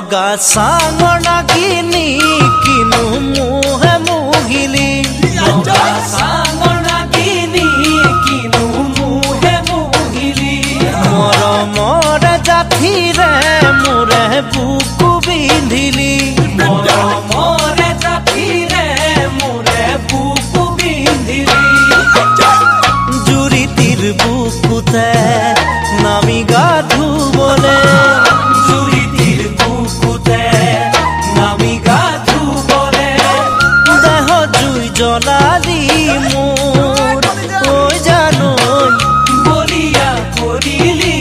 বগা চাঙৰ নাগিনী কিনো মোহে মুহিলি বগা চাঙৰ নাগিনী কিনো মোহে মুহিলি মৰমৰে জাঠিৰে মোৰে বুকু বিন্ধিলি মৰমৰে জাঠিৰে মোৰে বুকু বিন্ধিলি জুৰিটিৰ বুকুতে নামি গা ধুবলে জলালি মোর ওই জানো বলিয়া করিলি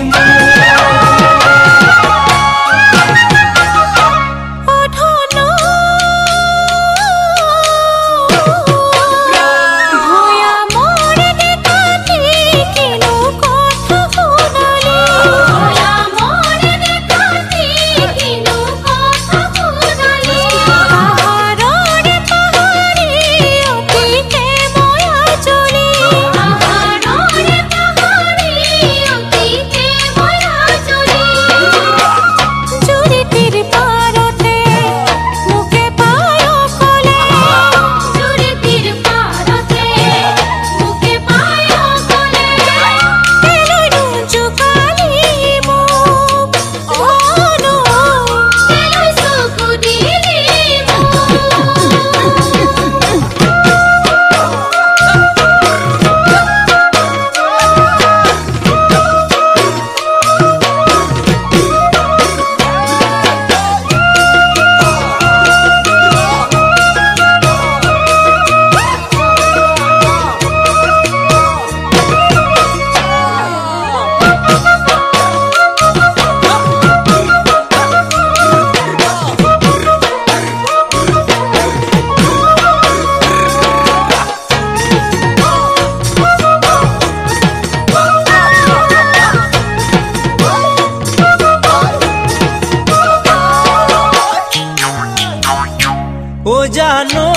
ও জানো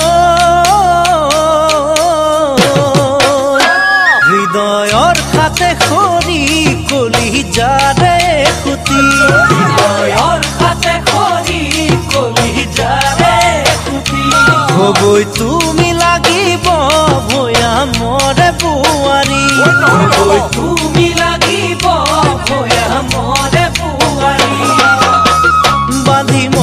হৃদয়ৰ খাতে খৰি কলি যাৰে খুতি হৃদয়ৰ খাতে খৰি কলি যাৰে খুতি হবই তুমি লাগিব ভয়া মৰে বুৱাৰী হবই তুমি লাগিব ভয়া মৰে বুৱাৰী বান্ধি